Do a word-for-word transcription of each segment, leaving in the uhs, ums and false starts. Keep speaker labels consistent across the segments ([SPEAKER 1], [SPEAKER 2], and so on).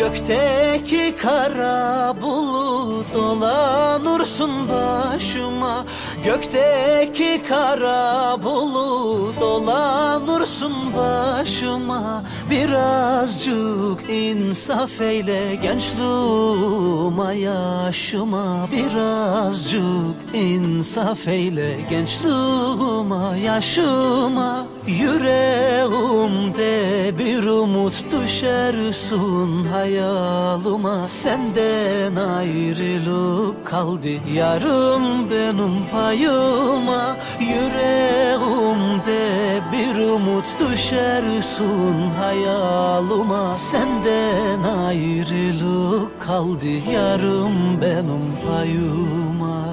[SPEAKER 1] Gökteki kara bulut dolanırsın başıma. Gökteki kara bulut dolanırsın başıma. Birazcık insaf eyle gençliğime yaşıma. Birazcık insaf eyle gençliğime yaşıma. Yüreğimde bir umut düşersin hayalıma. Senden ayrılık kaldı yarım benim payıma. Yüreğimde bir umut düşersin hayalıma. Senden ayrılık kaldı yarım benim payıma.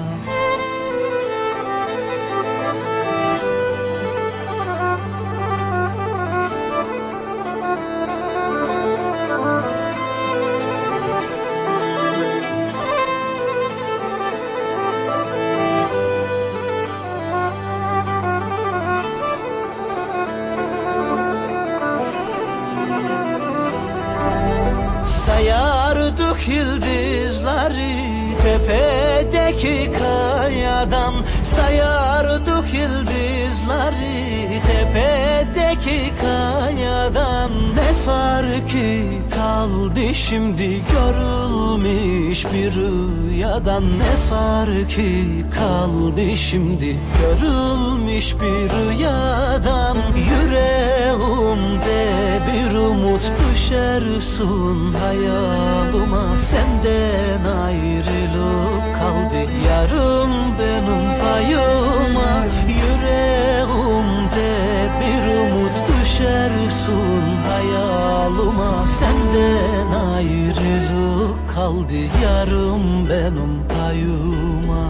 [SPEAKER 1] Sayardık yıldızları tepedeki kayadan. Sayardık yıldızları tepedeki kayadan. Ne farkı kaldı şimdi görülmüş bir rüyadan. Ne farkı kaldı şimdi görülmüş bir rüyadan. Yüreğimde bir umut düşersin hayalıma. Senden ayrılık kaldı yarım benim payıma. Yüreğimde bir umut düşersin hayalıma. Senden ayrılık kaldı yarım benim payıma.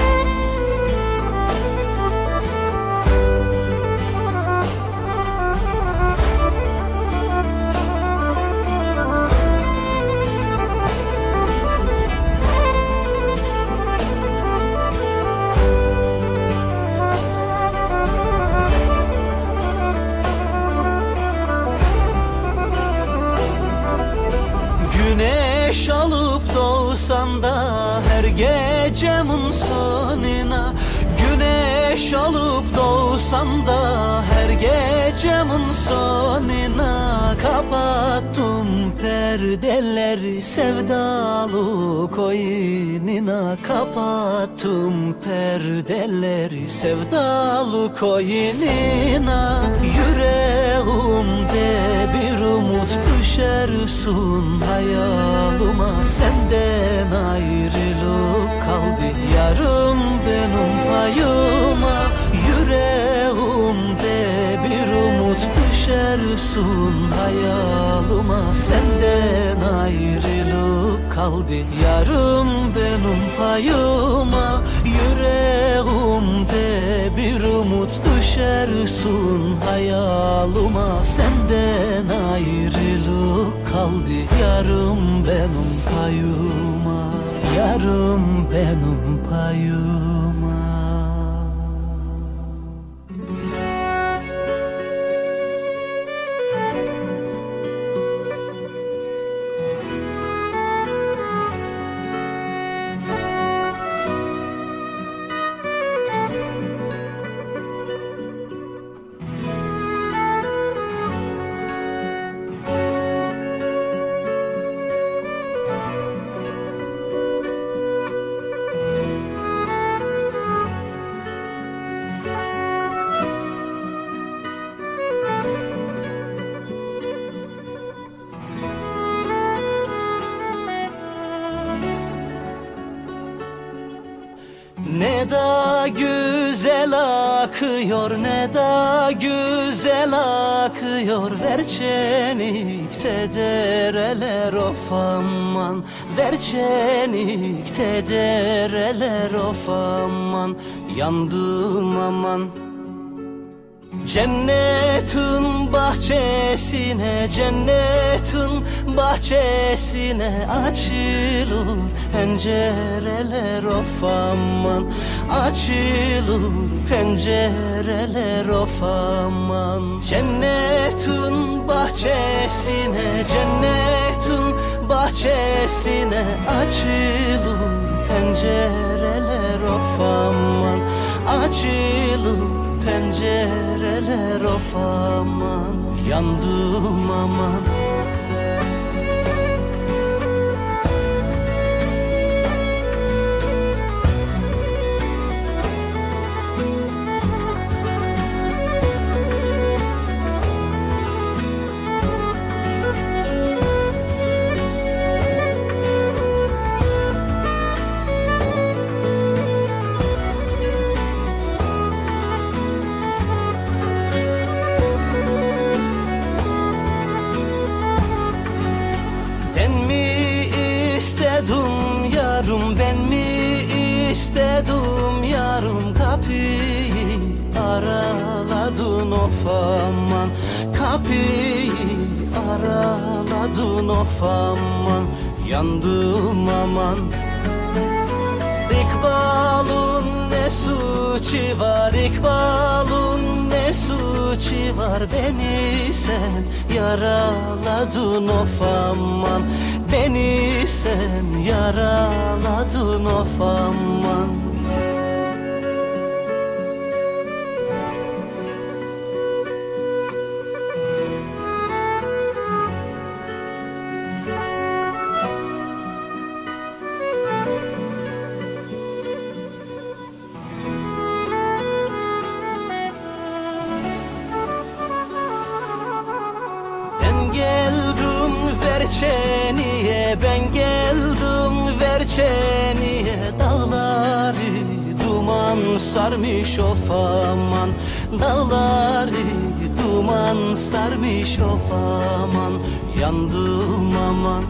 [SPEAKER 1] Güneş alıp doğsan da her gecemin sonuna. Güneş alıp doğsan da her gecemin sonuna. Kapattım perdeleri sevdalık oyununa. Kapattım perdeleri sevdalık oyununa. Yüreğimde bir umut düşersin hayalıma. Senden ayrılık kaldı yarım benim payıma. Yüreğimde bir umut düşersin hayalıma. Senden ayrılık kaldı yarım benim payıma. Yüreğimde bir umut düşersin hayalıma. Senden ayrılık kaldı yarım benim payıma. Yarım benim payıma. Ne da güzel akıyor, ne da güzel akıyor. Verçenikte dereler of aman, verçenikte dereler of aman. Yandım aman, Cennetin bahçesine, cennetin bahçesine açılır pencereler of aman, açılır pencereler of aman. Cennetin bahçesine, cennetin bahçesine açılır pencereler of aman, açılır pencereler of aman. Yandım aman. Yarım ben mi istedim yarım, kapıyı araladın of aman, kapıyı araladın of aman. Yandım aman. İkbal'ın ne suçu var, İkbal'ın ne suçu var, beni sen yaraladın of aman, beni sen yaraladın of aman. Verçeniye ben geldim, Verçeniye dağları duman sarmış of aman, dağları duman sarmış of aman. Yandım aman.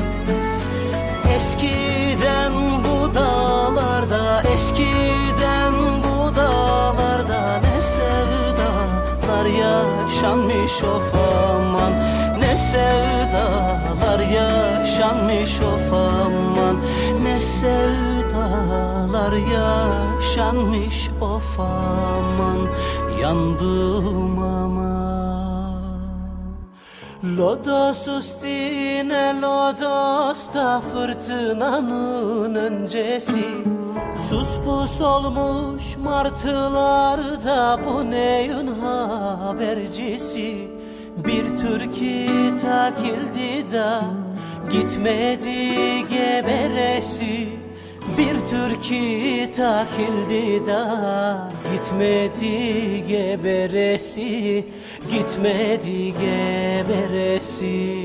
[SPEAKER 1] Eskiden bu dağlarda, eskiden bu dağlarda ne sevdalar yaşanmış of aman, ne sevdalar yaşanmış of aman, ne sevdalar yaşanmış of aman. Yandım aman. Lodos üstüne Lodos'ta fırtınanın öncesi, sus pus olmuş martılarda bu neyin habercisi. Bir türkü takildi da gitmedi geberesi, bir türkü takildi da gitmedi geberesi, gitmedi geberesi.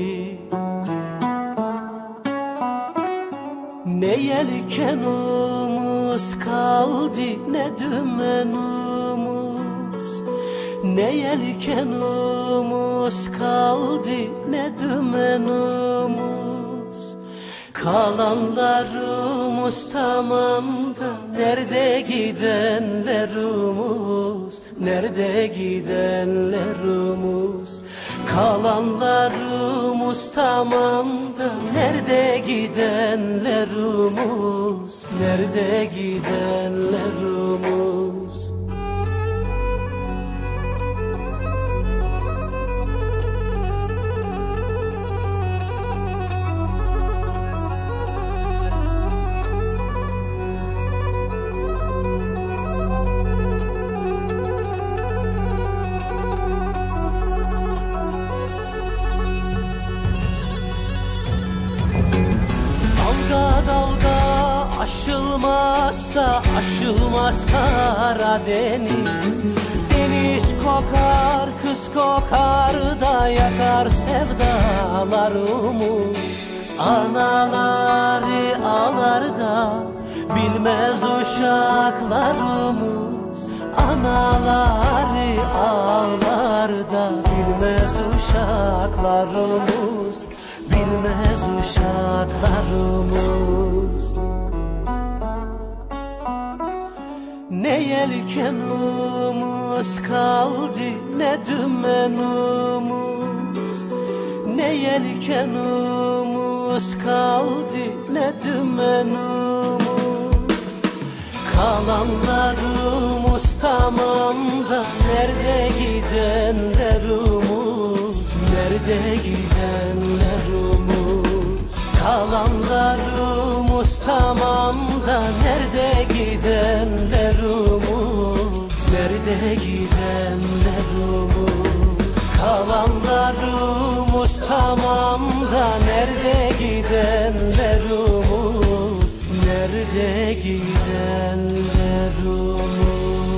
[SPEAKER 1] Ne yelkenimiz kaldı ne dümenimiz, ne yelkenimiz kaldı ne dümenimiz. Kalanlarımız tamam da nerede gidenlerimiz, nerede gidenlerimiz. Kalanlarımız tamam da nerede gidenlerimiz, nerede gidenlerimiz. Aşılmazsa aşılmaz Karadeniz. Deniz kokar, kız kokar da yakar sevdalarımız. Anaları ağlar da bilmez uşaklarımız. Anaları ağlar da bilmez uşaklarımız, bilmez uşaklarımız. Ne yelkenimiz yarımız kaldı, ne dümenimiz, ne yelkenimiz kaldı, ne dümenimiz. Kalanlarımız tamam da nerede gidenlerimiz, nerede gidenlerimiz. Kalanlarımız tamam da nerede gidenlerimiz, nerede gidenlerimiz. Kalanlarımız tamam da nerede gidenlerimiz, nerede gidenlerimiz.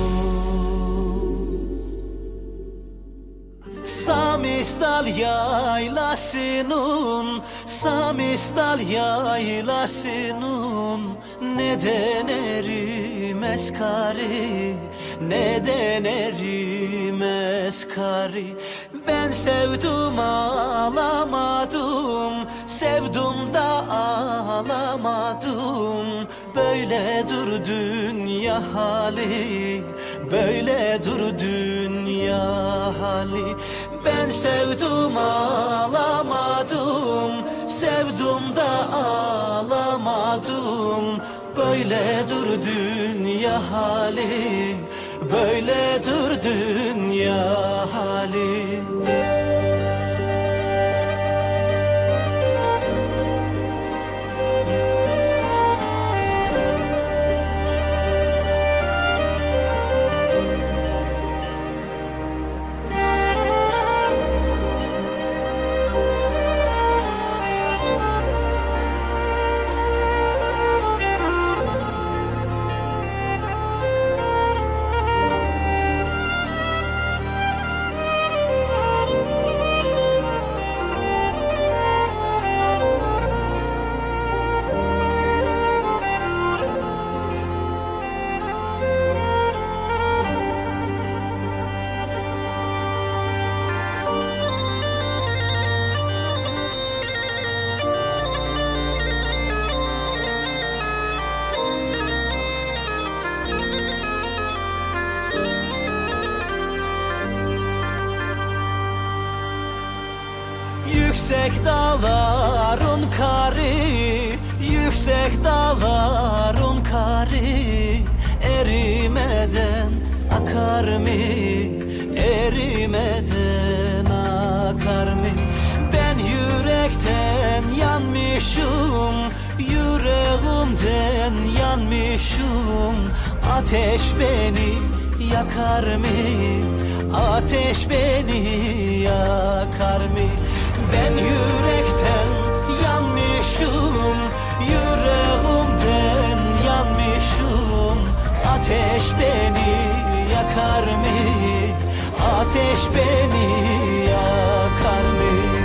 [SPEAKER 1] Samistal yaylasının, Samistal yaylasının neden erimez kari, neden erimez kari. Ben sevdim ağlamadım, sevdim da ağlamadım. Böyledir dünya hali, böyledir dünya hali. Ben sevdim ağlamadım, sevdim da ağlamadım. Böyledir dünya hali, böyledir dünya hali. Yüksek dağların kari, yüksek dağların kari erimeden akar mı, erimeden akar mı? Ben yürekten yanmışım, yüreğimden yanmışım. Ateş beni yakar mı, ateş beni yakar mı? Ben yürekten yanmışım, yüreğimden yanmışım. Ateş beni yakar mı, ateş beni yakar mı?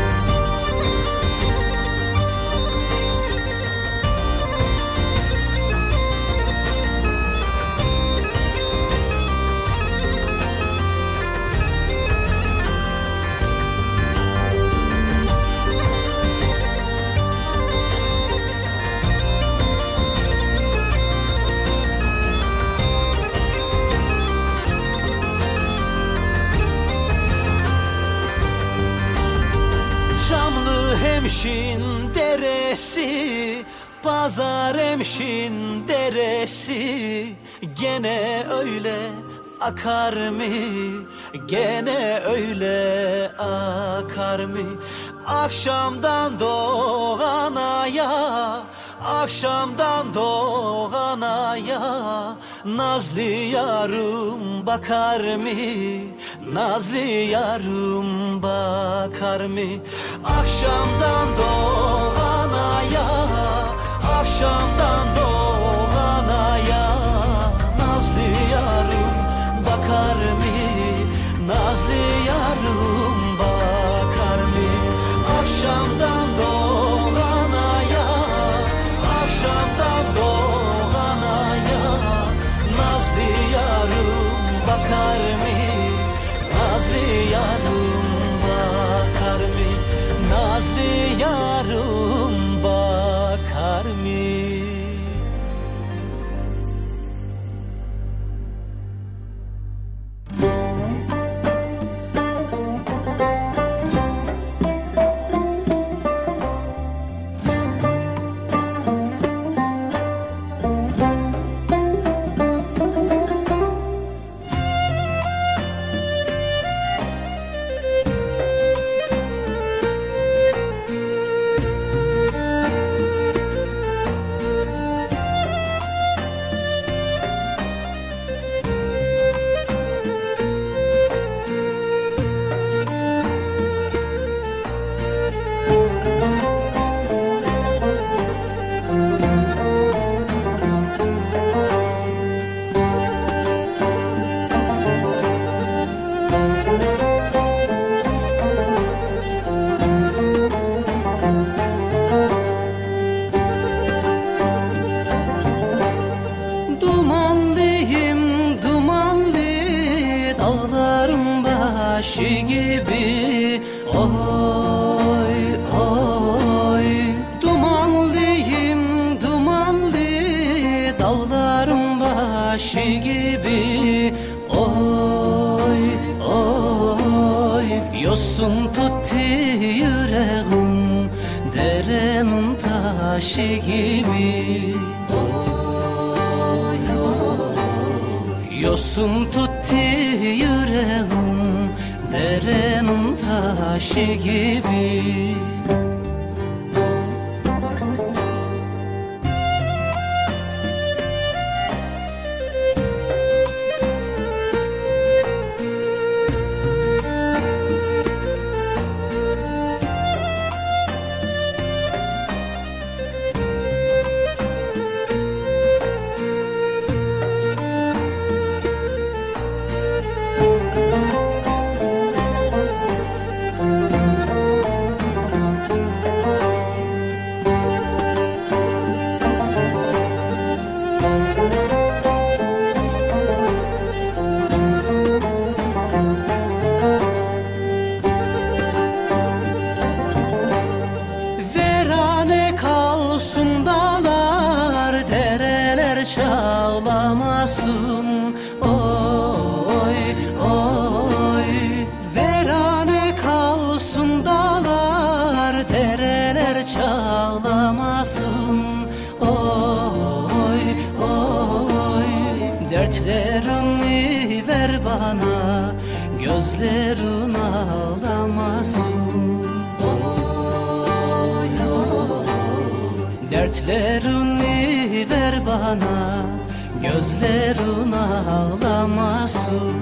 [SPEAKER 1] Hemşin deresi, pazar hemşin deresi gene öyle akar mı, gene öyle akar mı? Akşamdan doğan aya, akşamdan doğan aya nazlı yarım bakar mı, nazlı yarım bakar mı? Akşamdan doğan aya, akşamdan doğan aya nazlı yarım bakar mı, nazlı yarım bakar mı? Akşamdan doğan aya, akşamdan doğan aya nazlı yarım bakar mı, nazlı yarım bakar mı, nazlı yarım bakar mı? taşı gibi. Oy oy, dumanlıyım dumanlı, dağların başı gibi. Oy oy, yosun tuttu yüreğim, derenin taşı gibi. Oy oy, yosun tuttu yüreğim, derenin taşı gibi. Çağlamasın, oy oy, verane kalsın dağlar, dereler çağlamasın, oy oy, dertlerini ver bana, gözlerin ağlamasın, oy oy, dertlerini ver bana, gözlerin ağlamasın.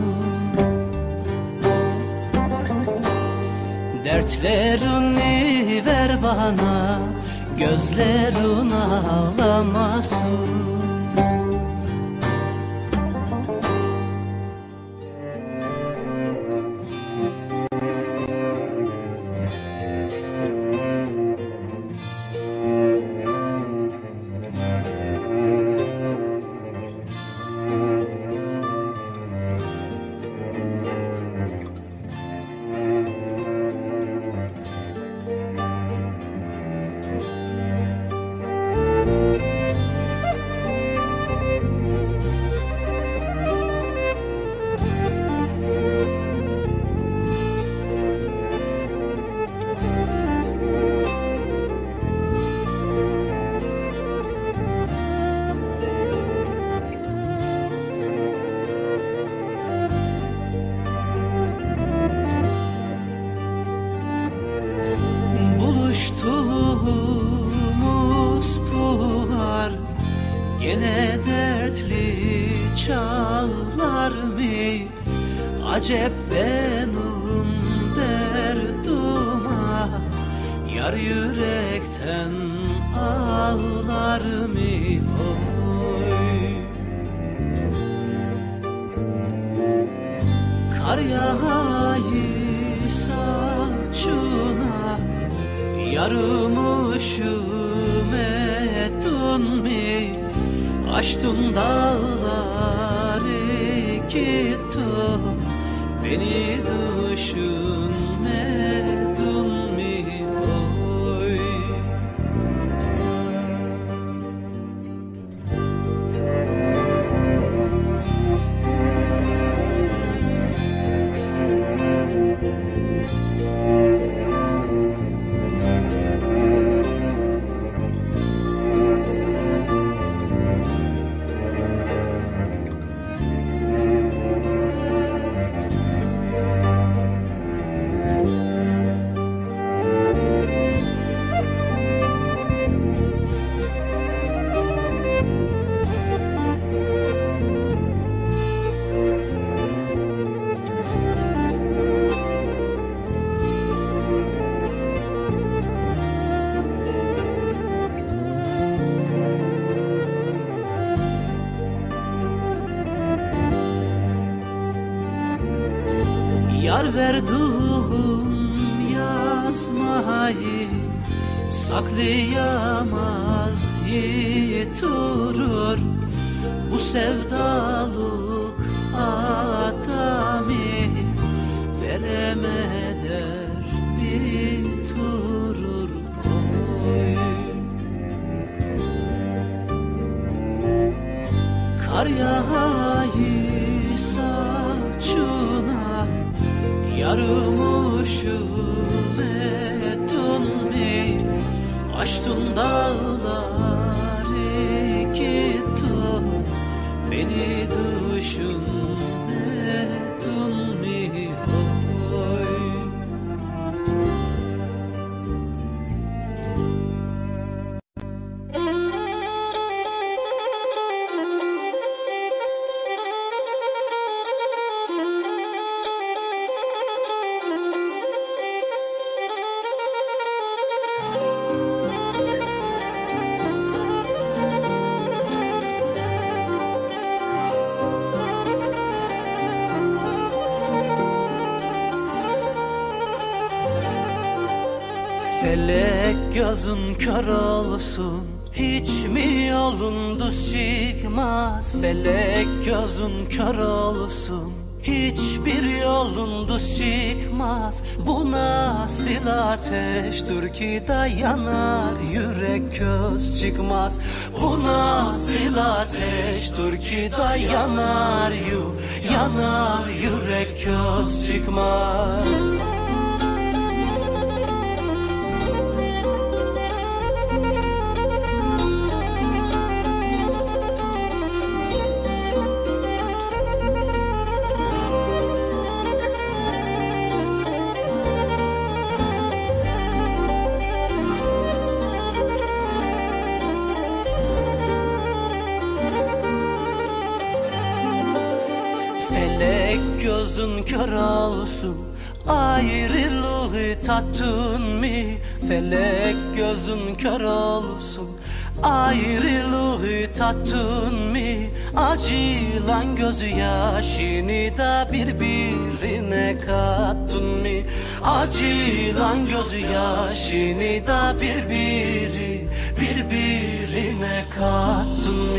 [SPEAKER 1] Dertlerini ver bana, gözlerin ağlamasın. Buluştuğumuz buhar gene dertli çağlar mı? Acep benim derduma yar yürekten ağlar mı? Oy, kar yağayı saçına, yarımı şümetun mi? Açtın dağları gittin, beni düşünmedin mi? Oy, yar verduğum yazmayı saklayamaz yiturur. Bu sevdalık adamı vere kar yağayı saçına, yarımuşum ettin mi? Açtın dağları gittin, beni düşünmedin mi? Oy. Felek gözün kör olsun, hiç mi yolun düz çıkmaz? Felek gözün kör olsun, hiçbir yolun düz çıkmaz. Bu nasıl ateştir ki dayanar, yürek köz çıkmaz. Bu nasıl ateştir ki dayanar, yu, yanar, yürek köz çıkmaz. Felek gözün kör olsun, ayrılığı tattın mı? Felek gözün kör olsun, ayrılığı tattın mı? Acılan gözü yaşını da birbirine kattın mı? Acılan gözü yaşını da birbiri, birbirine kattın mı?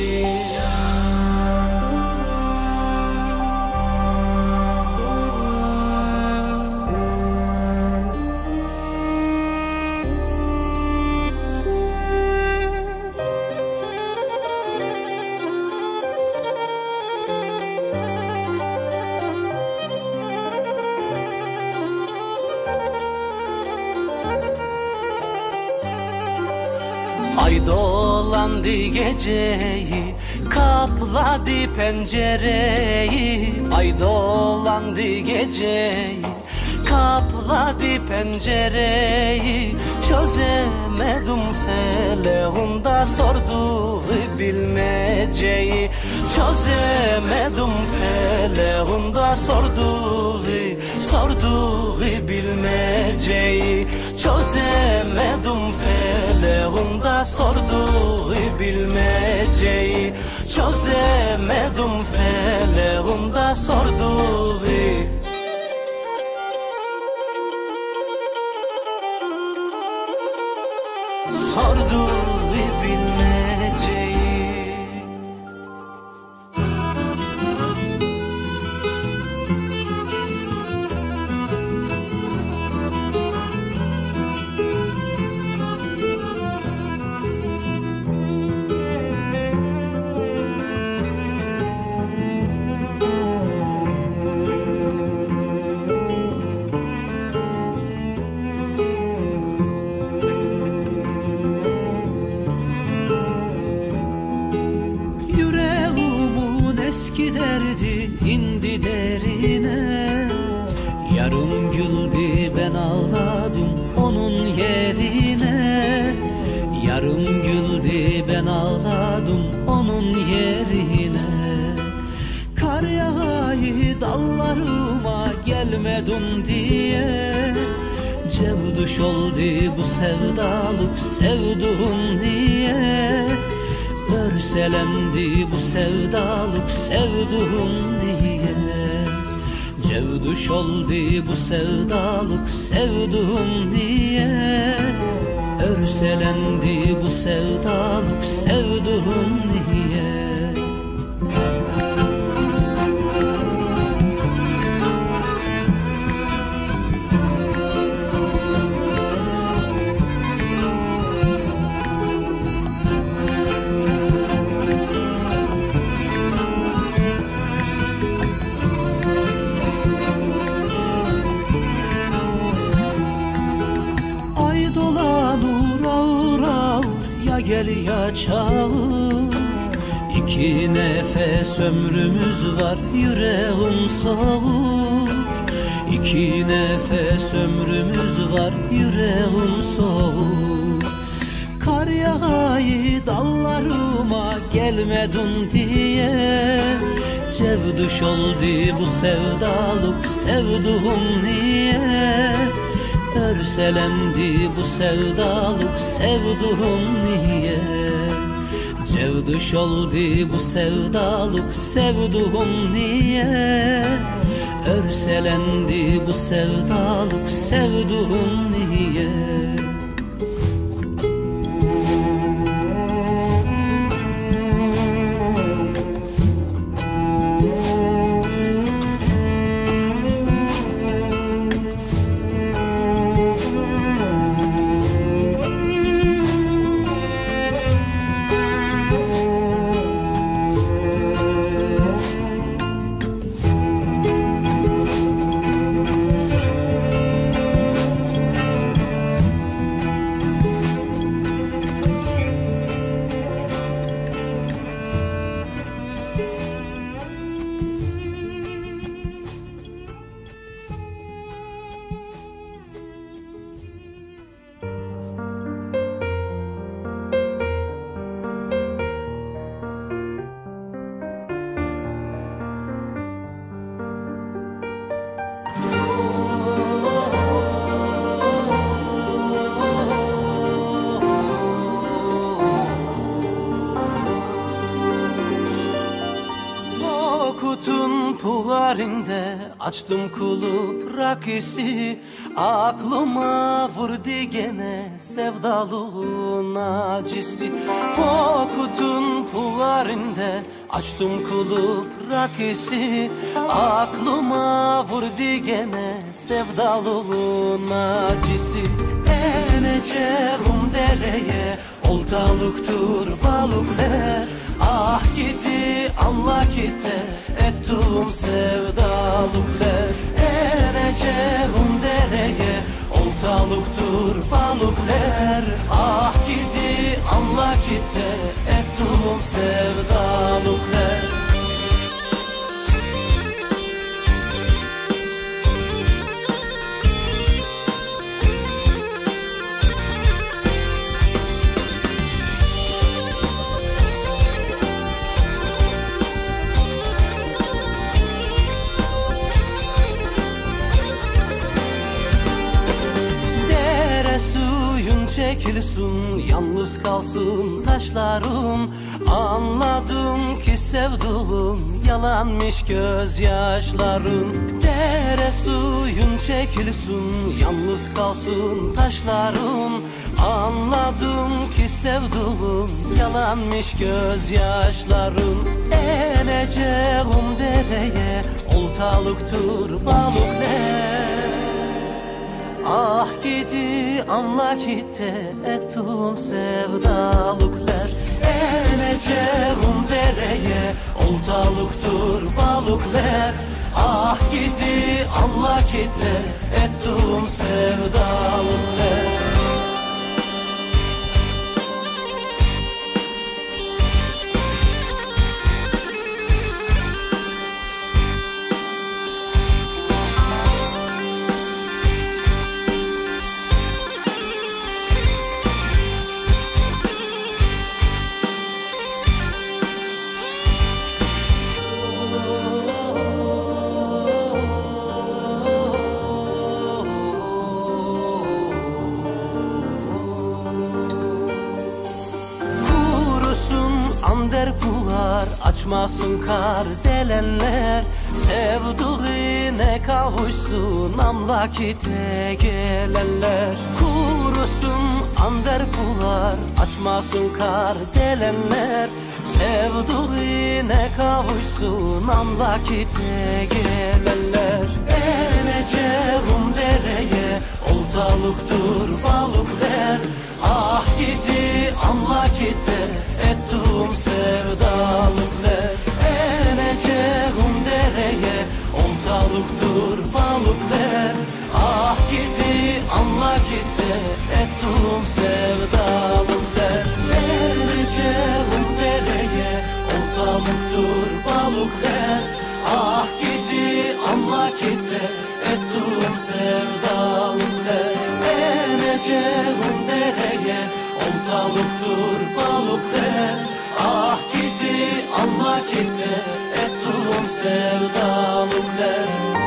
[SPEAKER 1] Ay dolandı geceyi, kapladı pencereyi. Ay dolandı geceyi, kapladı pencereyi. Çözemedim feleğimde sorduğu bilmeceyi. Çözemedim feleğimde sorduğu, sorduğu bilmeceyi. Çözemedim feleğimde sorduğu bilmeceyi. Çözemedim feleğimde sorduğu. Sorduğu bilmeceyi. Eski derdi indi derine, yarım güldü ben ağladım onun yerine. Yarım güldü ben ağladım onun yerine. Kar yağayı dallarıma gelmedim diye, cevduş oldu bu sevdalık sevduğum diye. Örselendi bu sevdalık sevduğum diye. Cevduş oldu bu sevdalık sevduğum diye. Örselendi bu sevdalık sevduğum diye. açar. İki nefes ömrümüz var, yüreğim soğur. İki nefes ömrümüz var, yüreğim soğur. Kar yağayı dallarıma gelmedin diye cevduş oldu bu sevdalık, sevduğum niye? Örselendi bu sevdalık, sevduğum niye? Cevduş oldu bu sevdalık, sevduğum niye? Örselendi bu sevdalık, sevduğum niye? Kutun pularinde açtım kulüp rakisi, aklıma vurdu gene sevdalığın acısı. O kutun pularinde açtım kulüp rakisi, aklıma vurdu gene sevdalığın acısı. Eneceğim dereye, oltalıktır balıklar. Ah gitti Allah gitti ettim sevdalıklar. Ereceğim dereye, oltalıktır balıklar. Ah gitti Allah gitti ettim sevdalıklar. Çekilsin, yalnız kalsın taşlarım. Anladım ki sevduğum yalanmış gözyaşların. Dere suyun çekilsin, yalnız kalsın taşlarım. Anladım ki sevduğum yalanmış gözyaşların. Eneceğim dereye, oltalıktır balıklar. Ah gidi anla gitti ettim sevdalıklar. Eneceğim dereye, oltalıktır balıklar. Ah gidi anla gitti ettim sevdalıklar. Açmasın kar delenler, sevduğine kavuşsun amlakite gelenler. Kurusun ander pular, açmasın kar delenler, sevduğine kavuşsun amlakite gelenler. Eneceğim dereye, oltalıktır balıklar. Ah gitti anla gitti ettim sevdalıklar. Eneceğim dereye, oltalıktır balıklar. Ah gitti anla gitti ettim sevdalıklar. Ah gidi Allah gitti ettim sevdalımla. Eneceğim dereye oltalıktır balıklar. Ah gidi Allah gitti ettim sevdalımla.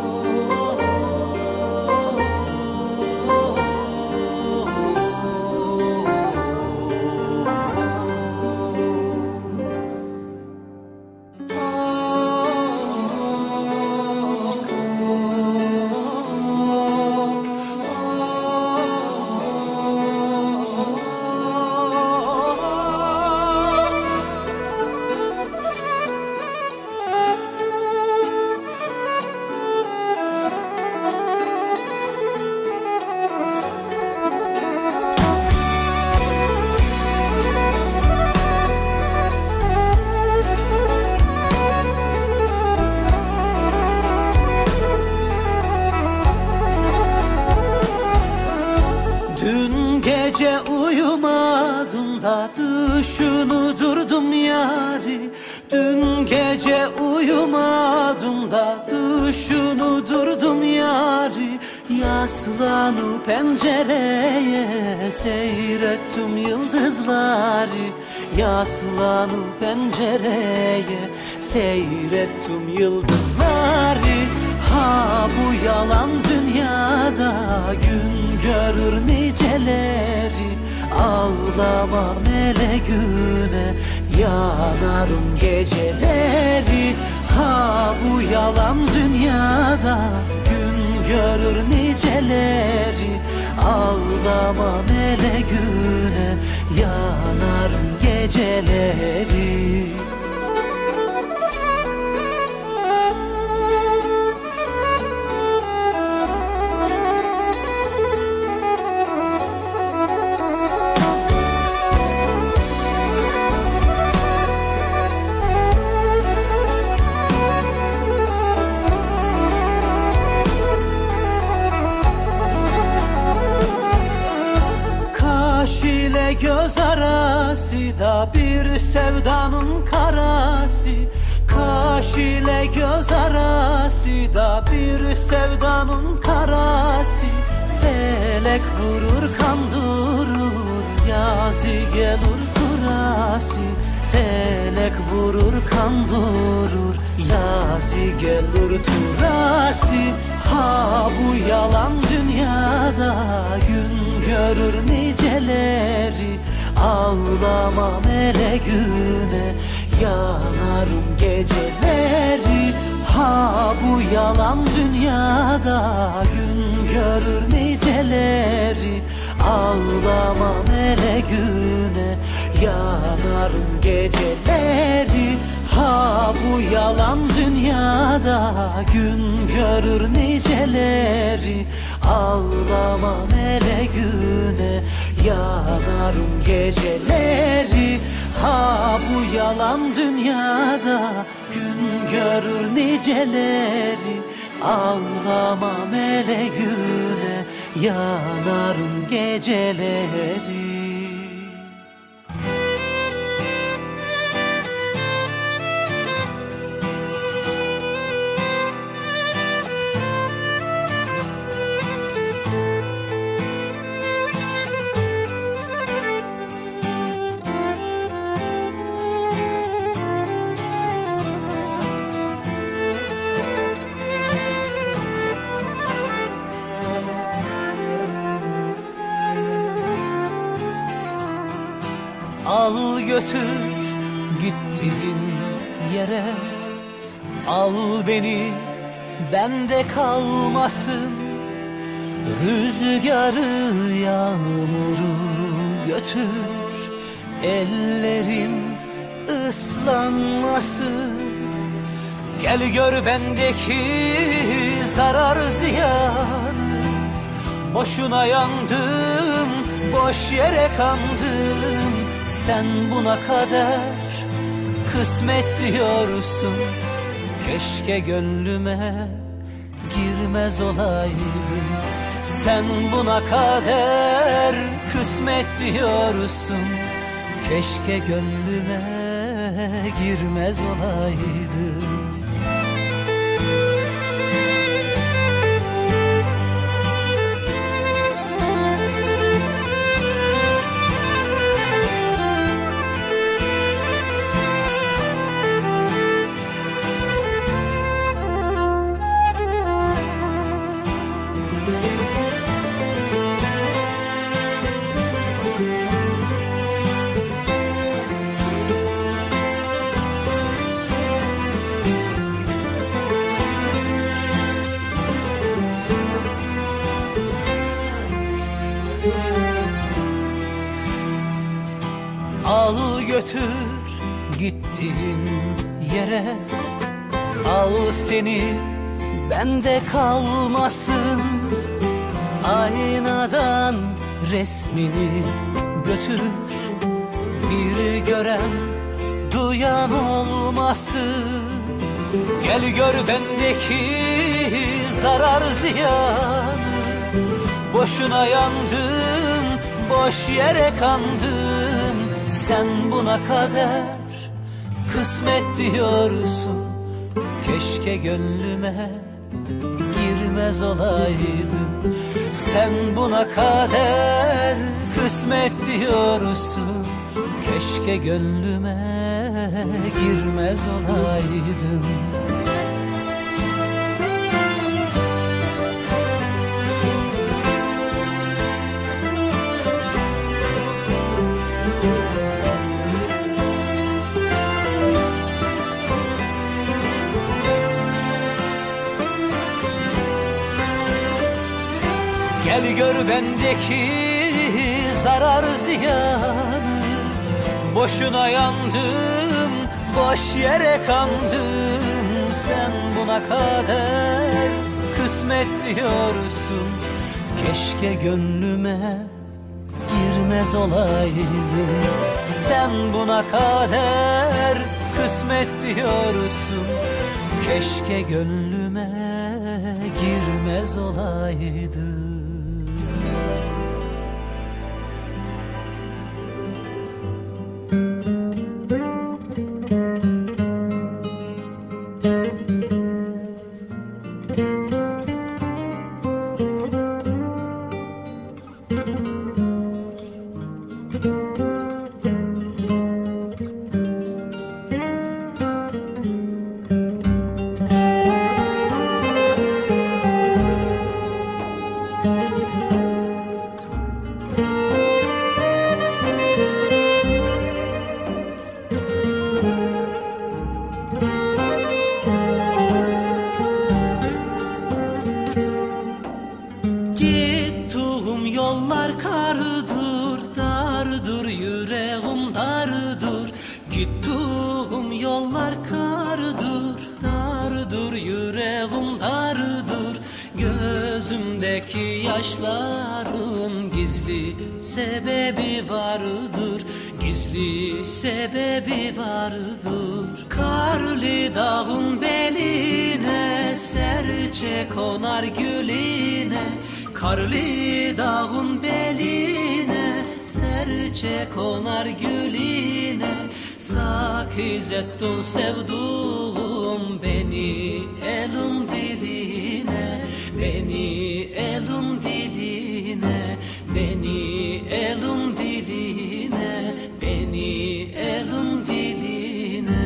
[SPEAKER 1] Gece uyumadım da düşünü durdum yari. Dün gece uyumadım da düşünü durdum yari. Yaslanıp pencereye seyrettim yıldızları. Yaslanıp pencereye seyrettim yıldızları. Ha bu yalan dünyada gün görür niceleri. Ağlama meleğüne yanarım geceleri. Ha bu yalan dünyada gün görür niceleri. Ağlama meleğüne yanarım geceleri. Kaş ile göz arası da bir sevdanın karası. Kaş ile göz arası da bir sevdanın karası. Felek vurur kandırır yazı gelir turası. Felek vurur kandırır yazı gelir turası. Ha bu yalan dünyada gün görür niceleri. Ağlama meleğüne yanarım geceleri. Ha bu yalan dünyada gün görür niceleri. Ağlama meleğüne yanarım geceleri. Ha bu yalan dünyada gün görür niceleri. Ağlama meleğüne yanarım geceleri. Ha bu yalan dünyada gün görür niceleri. Ağlama meleğüne yanarım geceleri. Al götür gittiğin yere. Al beni bende kalmasın. Rüzgarı yağmuru götür. Ellerim ıslanmasın. Gel gör bendeki zarar ziyanı. Boşuna yandım, boş yere kandım. Sen buna kadar kısmet diyorsun. Keşke gönlüme girmez olaydın. Sen buna kadar kısmet diyorsun. Keşke gönlüme girmez olaydın. götür gittiğin yere. Al seni bende kalmasın, aynadan resmini götür. Bir gören duyan olmasın. Gel gör bendeki zarar ziyanı. Boşuna yandım, boş yere kandım. Sen buna kader kısmet diyorsun. Keşke gönlüme girmez olaydın. Sen buna kader kısmet diyorsun. Keşke gönlüme girmez olaydın. Gel gör bendeki zarar ziyanı. Boşuna yandım, boş yere kandım. Sen buna kader kısmet diyorsun. Keşke gönlüme girmez olaydın. Sen buna kader kısmet diyorsun. Keşke gönlüme girmez olaydın. Gittiğim yollar kardır, dardır, yüreğim dardır. Gittiğim yollar kardır, dardır, yüreğim dardır. Gözümdeki yaşların gizli sebebi vardır. Gizli sebebi vardır. Karlı dağın beline serçe konar gülüne. Karlı dağın beline serçe konar gülüne. Sakiz ettin sevduğum beni elin diline. Beni elin diline. Beni elin diline. Beni elin diline.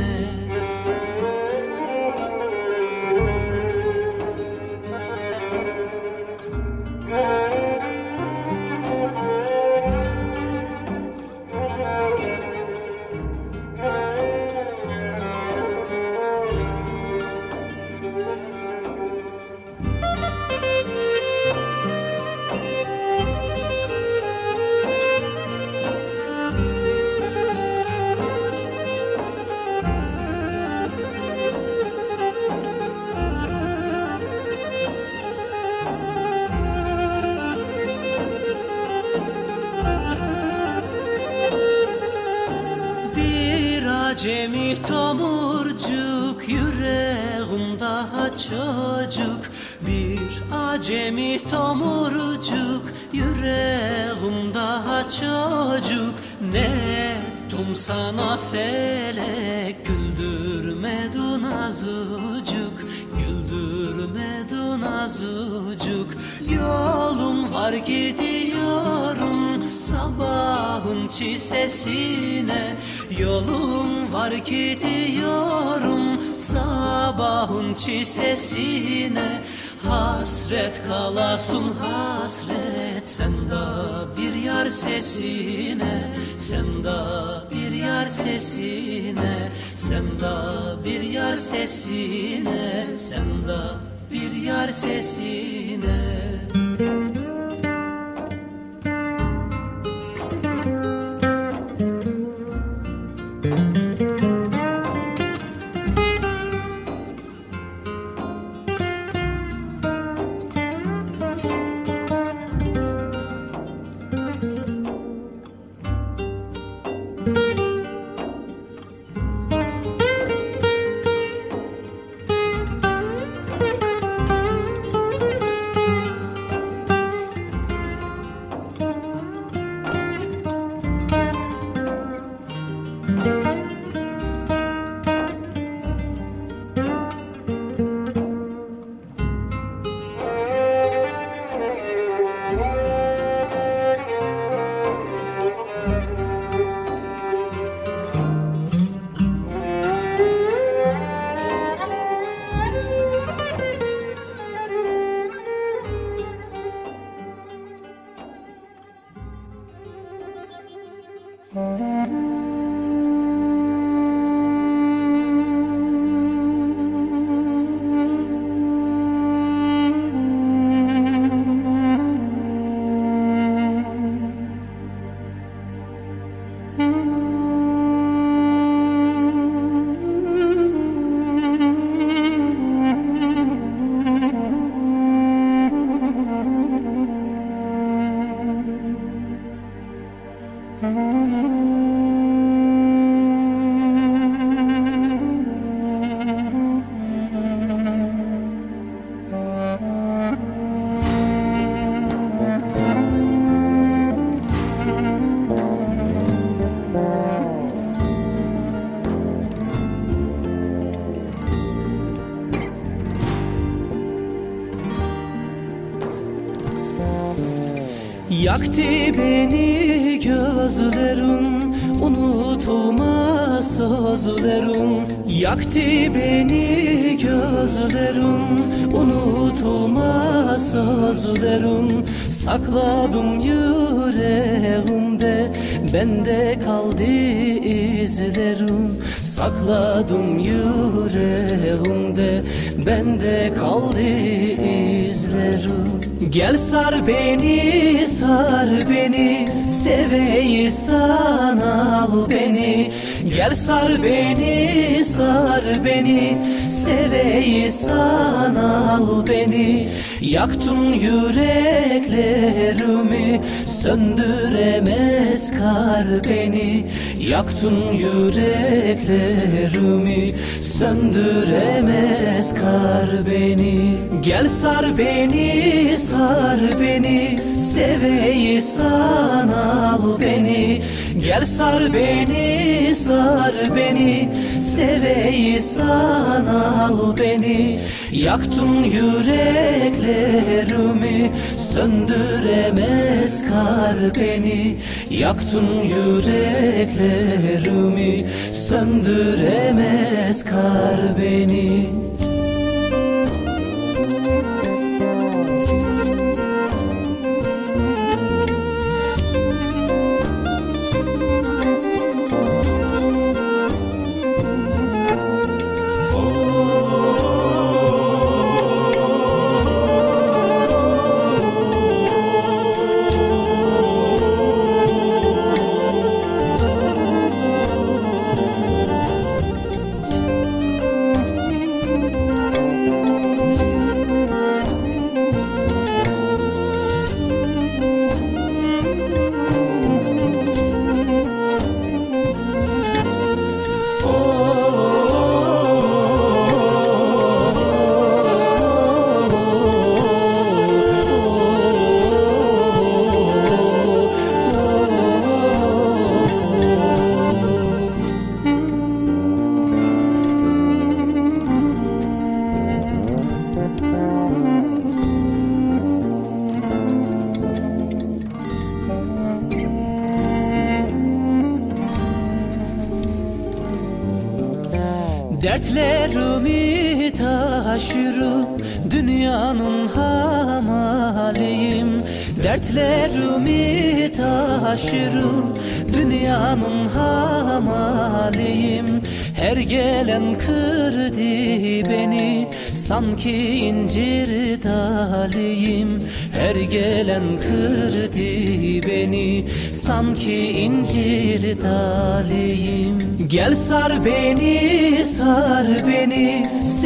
[SPEAKER 1] Acemi tomurcuk, yüreğim daha çocuk. Bir acemi tomurcuk, yüreğim daha çocuk. Ne ettim sana felek, güldürmedin azıcık. Güldürmedin azıcık. Yolum var gidiyorum sabahın çisesine. Yolum var gidiyorum sabahın çisesine. Hasret kalasın hasret, sen de bir yar sesine. Sen de bir yar sesine. Sen de bir yar sesine. Sen de bir yar sesine. Yaktı beni gözlerin, unutulmaz sözlerin. Yaktı beni gözlerin, unutulmaz sözlerin. Sakladım yüreğimde, bende kaldı izlerin. Sakladım yüreğimde, bende kaldı izlerin. Gel sar beni, sar beni, seveysen al beni. Gel sar beni, sar beni, seveysen al beni. Yaktın yüreklerimi, söndüremez kar beni. Yaktın yüreklerimi, söndüremez kar beni. Gel sar beni, sar beni, seveysen al beni. Gel sar beni, sar beni, seveysen al beni. Yaktın yüreklerimi, söndüremez kar beni. Yaktın yüreklerimi, söndüremez kar beni. Dertlerimi taşırım, dünyanın hamaliyim. Dertlerimi taşırım, dünyanın hamaliyim. Her gelen kırdı beni, sanki incir daliyim. Her gelen kırdı beni, sanki incir daliyim. Gel sar beni, sar beni,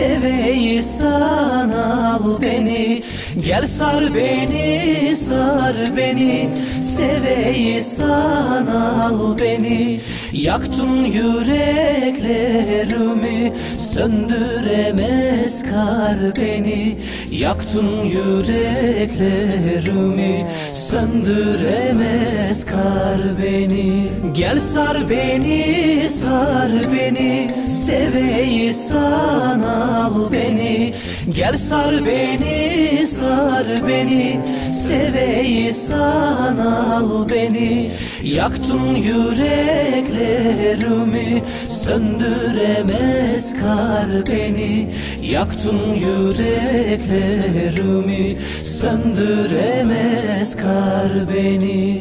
[SPEAKER 1] seveysen al beni. Gel sar beni, sar beni, seveysen al beni. Yaktın yüreklerimi, söndüremez kar beni. Yaktın yüreklerimi, söndüremez kar beni. Gel sar beni, sar beni, seveysen al beni. Gel sar beni, sar beni, seveysen al beni. Yaktın yüreklerimi, söndüremez kar beni. Yaktın yüreklerimi, söndüremez kar beni.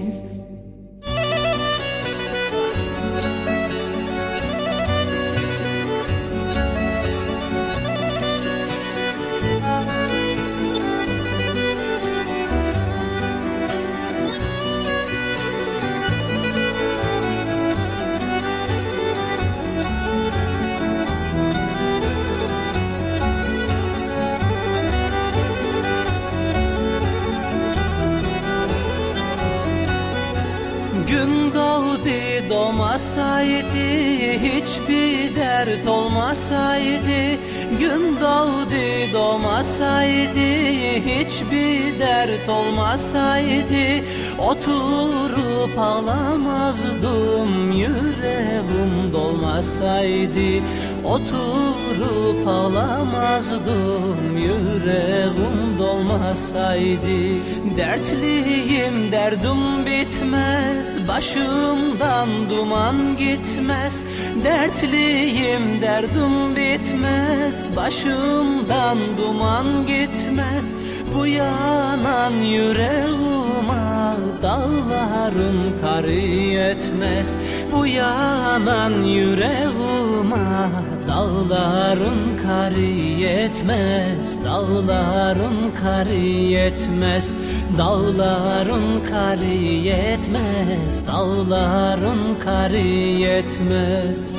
[SPEAKER 1] Gün doğdu doğmasaydı, hiçbir dert olmasaydı. Gün doğdu doğmasaydı, hiçbir dert olmasaydı. Oturup ağlamazdım, yüreğim dolmasaydı. Oturup durup ağlamazdım, yüreğim dolmasaydı. Dertliyim, derdim bitmez, başımdan duman gitmez. Dertliyim, derdim bitmez, başımdan duman gitmez. Bu yanan yüreğime dağların karı yetmez. Bu yanan yüreğime dağların karı yetmez. Dağların karı yetmez. Dağların karı yetmez. Dağların karı yetmez.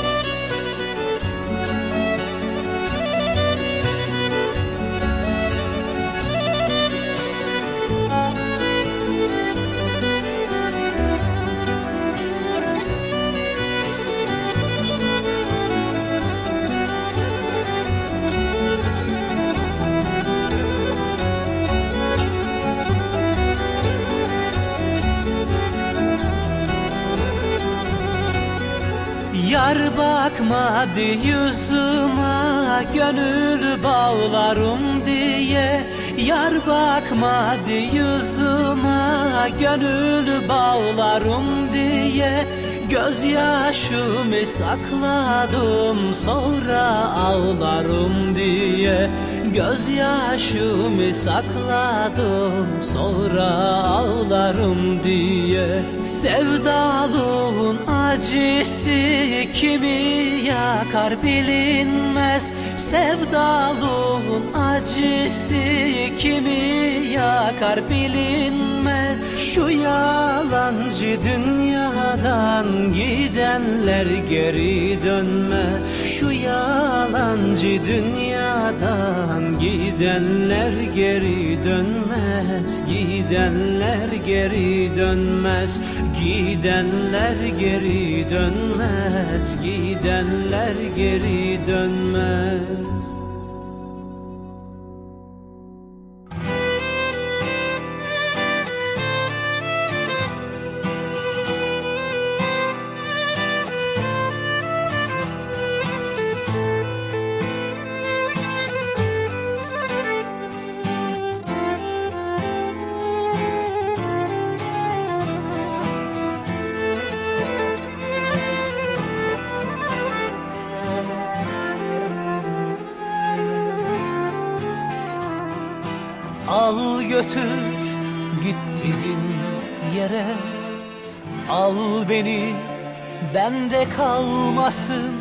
[SPEAKER 1] Yar bakmadı yüzüme, gönül bağlarım diye. Yar bakmadı yüzüme, gönül bağlarım diye. Gözyaşımı sakladım, sonra ağlarım diye. Gözyaşımı sakladım, sonra ağlarım diye. Sevdalığın acısı kimi yakar bilinmez. Sevdalığın acısı kimi yakar bilinmez. Şu yalancı dünyadan gidenler geri dönmez. Şu yalancı dünyadan gidenler geri dönmez. Gidenler geri dönmez. Gidenler geri dönmez. Gidenler geri dönmez. Al götür gittiğin yere, al beni bende kalmasın.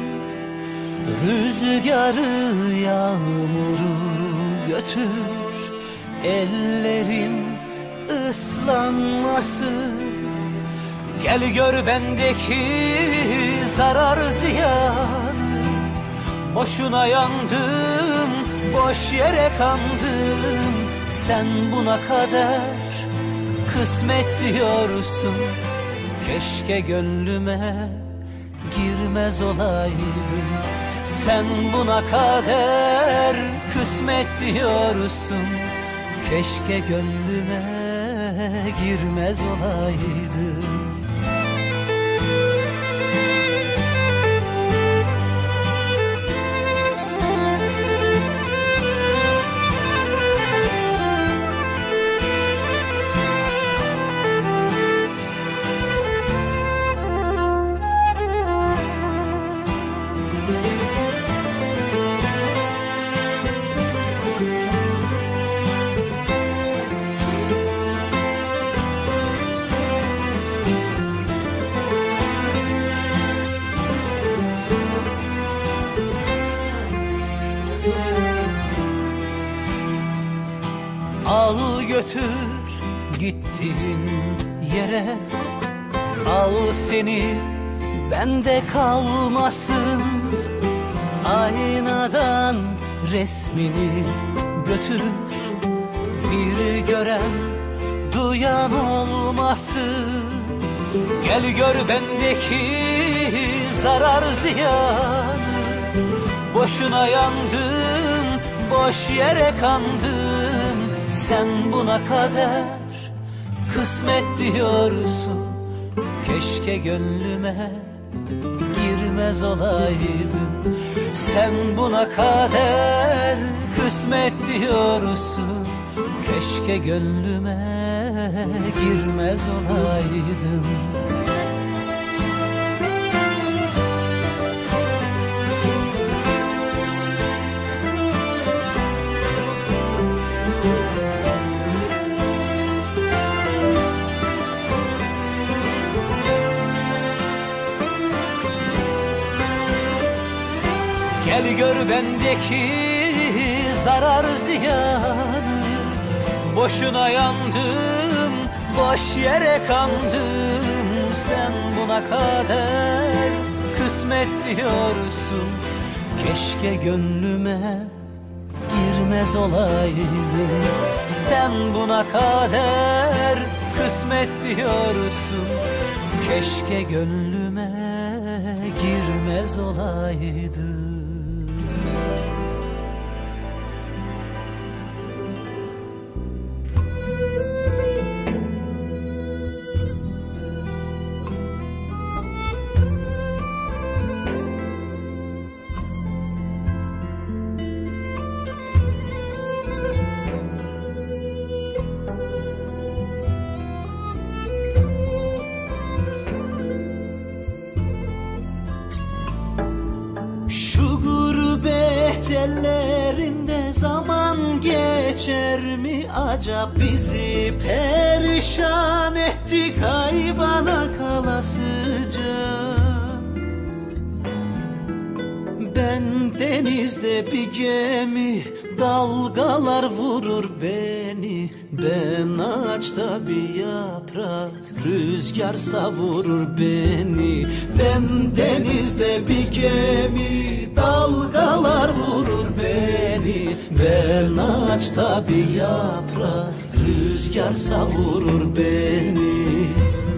[SPEAKER 1] Rüzgarı yağmuru götür, ellerim ıslanmasın. Gel gör bendeki zarar ziyanı, boşuna yandım, boş yere kandım. Sen buna kadar kısmet diyorsun. Keşke gönlüme girmez olaydın. Sen buna kadar kısmet diyorsun. Keşke gönlüme girmez olaydın. Al götür gittiğin yere, al seni bende kalmasın. Aynadan resmini götür, bir gören duyan olmasın. Gel gör bendeki zarar ziyanı, boşuna yandım, boş yere kandım. Sen buna kadar kısmet diyorsun. Keşke gönlüme girme girmez olaydın. Sen buna kader kısmet diyorsun, keşke gönlüme girmez olaydın. Gel gör bendeki zarar ziyanı, boşuna yandım, boş yere kandım. Sen buna kader kısmet diyorsun, keşke gönlüme girmez olaydın. Sen buna kader kısmet diyorsun, keşke gönlüme girmez olaydın. Ellerinde zaman geçer mi acaba? Bizi perişan etti kaybana kalasıca. Ben denizde bir gemi, dalgalar vurur beni. Ben ağaçta bir yaprak, rüzgar savurur beni. Ben denizde bir gemi, dalgalar vurur beni. Ben ağaçta bir yaprak, rüzgar savurur beni.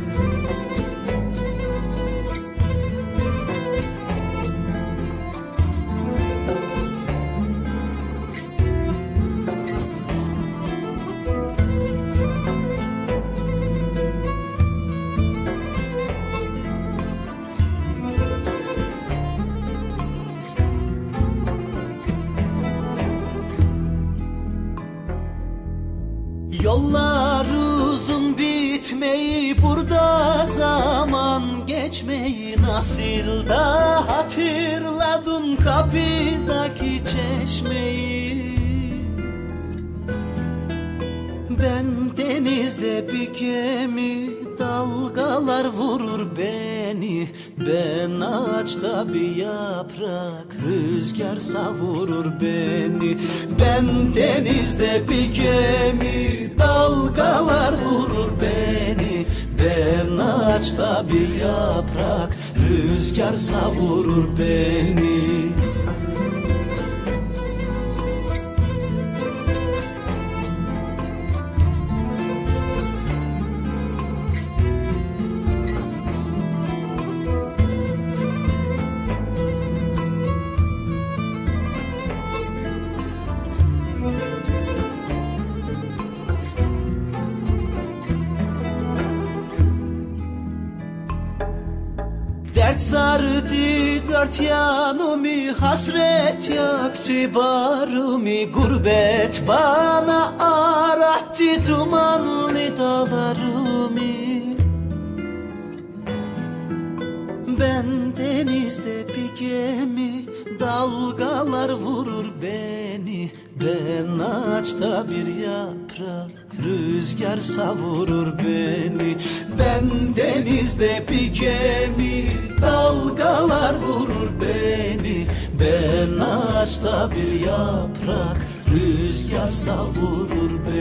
[SPEAKER 1] Yollar uzun bitmeyi, burada zaman geçmeyi. Nasıl da hatırladın kapıdaki çeşmeyi. Ben denizde bir gemi, dalgalar vurur beni. Ben ağaçta bir yaprak, rüzgar savurur beni. Ben denizde bir gemi, dalgalar vurur beni. Ben ağaçta bir yaprak, rüzgar savurur beni. Dert sardı dört yanımı, hasret yaktı bağrımı. Gurbet bana arattı dumanlı dağlarımı. Ben denizde bir gemi, dalgalar vurur beni. Ben ağaçta bir yaprak, rüzgar savurur beni. Ben denizde bir gemi, dalgalar vurur beni. Ben ağaçta bir yaprak, rüzgar savurur beni.